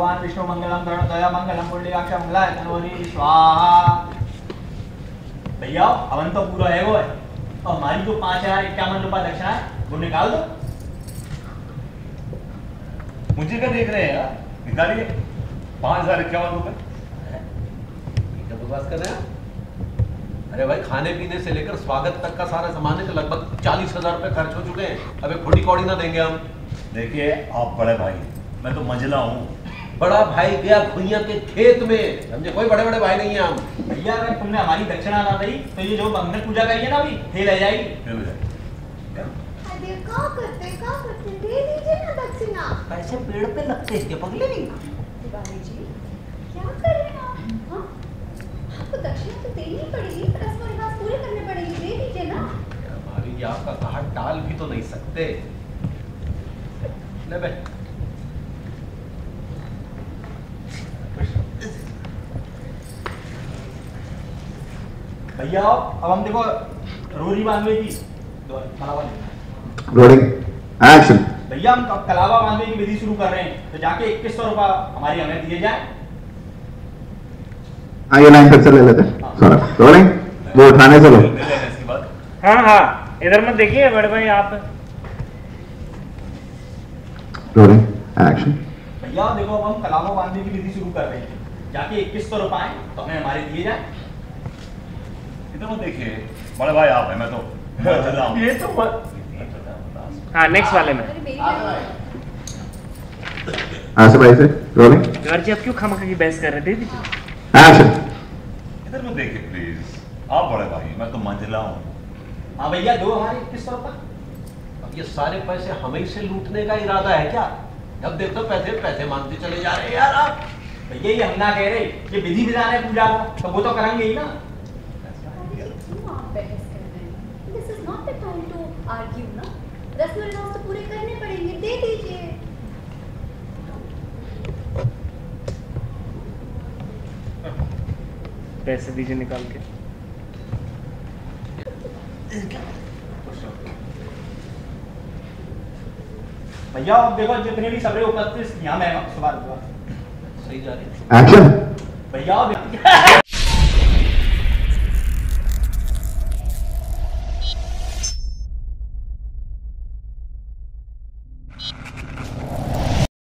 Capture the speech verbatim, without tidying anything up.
भगवान विष्णु मंगलम गरुड़ध्वज मंगलम पुंडरीकाक्ष मंगलाय तनोहरि स्वाहा। भैया हवन तो पूरा है वो है, और हमारी जो पाँच हजार इक्यावन रुपया दक्षिणा है वो निकाल दो। मुझे क्या देख रहे हैं यार, निकालिए पाँच हजार इक्यावन रुपए। क्या बकवास कर रहे हैं? अरे भाई खाने पीने से लेकर स्वागत तक का सारा सामान है, तो लगभग चालीस हजार रुपए खर्च हो चुके हैं। अब एक खोड़ी कौड़ी ना देंगे हम। देखिए आप बड़े भाई, मैं तो मंझला हूँ। बड़ा भाई गया भुइया के खेत में, समझे? कोई बड़े बड़े भाई नहीं है हम। भैया अगर तुमने हमारी दक्षिणा ना दी तो ये जो मंगल पूजा करी है ना अभी फेल हो जाएगी। फेल हो जाएगी। अरे क्या करते क्या करते, दे दीजिए ना दक्षिणा। पैसे पेड़ पे लगते हैं क्या पगले नहीं? भाभीजी क्या कर रहे हैं आप? हाँ आपको दक्षिणा तो देनी पड़ेगी, रस्म रिवाज पूरे करने पड़ेगी, दे दीजिए ना। भाभी जी आपका कहा टाल भी तो नहीं सकते। ले बे। भैया अब हम देखो रोरी बांधवे की रोलिंग एक्शन। भैया हम कलावा बांधवे की विधि शुरू कर रहे हैं, तो जाके इक्कीस सौ रुपया हमारी हमें दिए जाए। हाँ ये लाइन फिर से ले लेते हैं। सॉरी रोलिंग, वो उठाने से लो। इसकी बात हाँ हाँ इधर मत देखिए बड़े भाई आप। Rolling action. भैया देखो अब हम कलावा बांधवे की विधि शुरू कर रहे हैं, जाके इक्कीस सौ रुपए तो हमें हमारे दिए जाए। इधर मत देखिए, बड़े भाई आप हैं, मैं तो मंझला हूँ। ये तो हाँ नेक्स्ट वाले में ऐसे भाई से रोलिंग घर जी आप क्यों खामखा की बहस कर रहे थे? एक्शन। इधर मत देखिए प्लीज, आप बड़े भाई, मैं तो मंझला हूँ। हाँ भैया दो हमारे इक्कीस सौ रुपये। अब ये सारे पैसे हमें से लूटने का इरादा है क्या? अब देखो पैसे पैसे मांगते चले जा रहे हैं यार आप। भैया ये हम ना कह रहे, ये विधि विधान है पूजा का, तो वो तो करेंगे ही ना। क्यों आप बहस कर रहे हैं? This is not the time to argue ना। रस्म रिवाज तो पूरे करने पड़ेंगे, दे दीजिए। पैसे दीजिए निकाल के। भैया अब देखो जितने भी सबरे उपस्थित यहाँ में सवाल हुआ सही जा रही है। एक्शन। भैया